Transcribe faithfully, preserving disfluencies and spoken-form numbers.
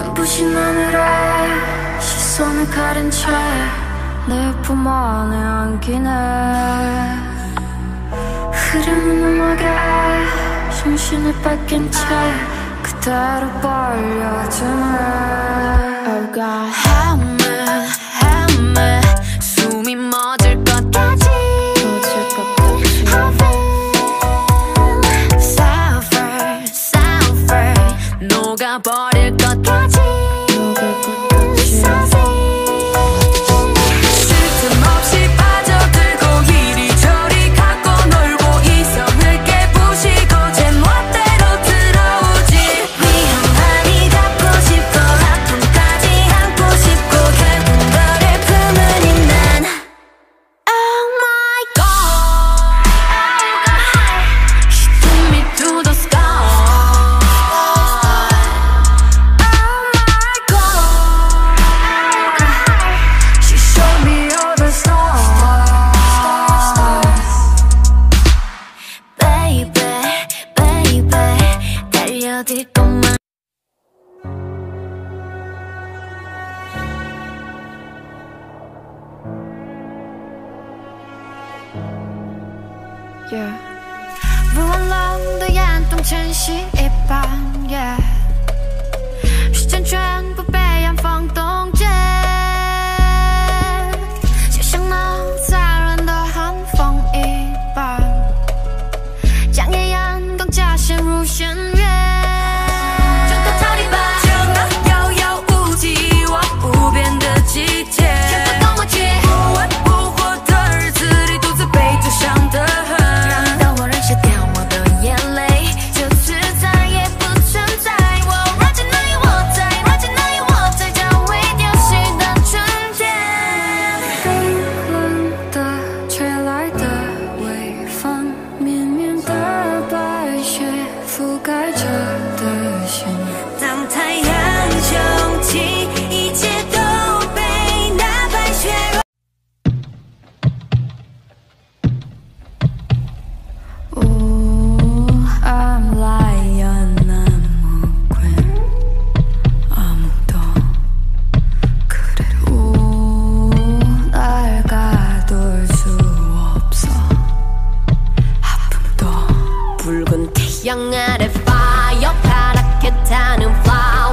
눈부신 하늘에 시선을 가린 채 내 품 안에 안기네. 흐르는 음악에 정신을 뺏긴 채 그대로 빨려드네. Oh God, help me, help me. 숨이 멎을 것 같지. 멎을 것 같지. I feel suffer, suffer. 녹아버릴 것 같지. 녹을 것 같지. 쓸틈없이 빠져들고 이리저리 갖고 놀고 이성을 깨부시고 제 멋대로 들어오지. 위험하니 갚고 싶고 아픔까지 안고 싶고 결국 너를 품으니 난 Oh my God, she took me to the sky. Yeah. 不安冷的眼动前夕一般 Yeah. 时间全部被阳风冻结，就像那残忍的寒风一般，将夜阳光加陷入深渊。挣脱逃离吧，就那遥遥无际一望无边的季节，全部跟我去。不温不火的日子里，独自被追上的恨。卸掉我的眼泪，就此再也不存在。我软件哪有我在，软件哪有我在，将会丢弃的春天。冰冷的吹来的微风，绵绵的白雪覆盖着的心。当太阳升起，一切都被那白雪。I'm lion, I'm queen. 아무도 그래도 날 가둘 수 없어. 아픔도 붉은 태양 아래 fire 파랗게 타는 flower.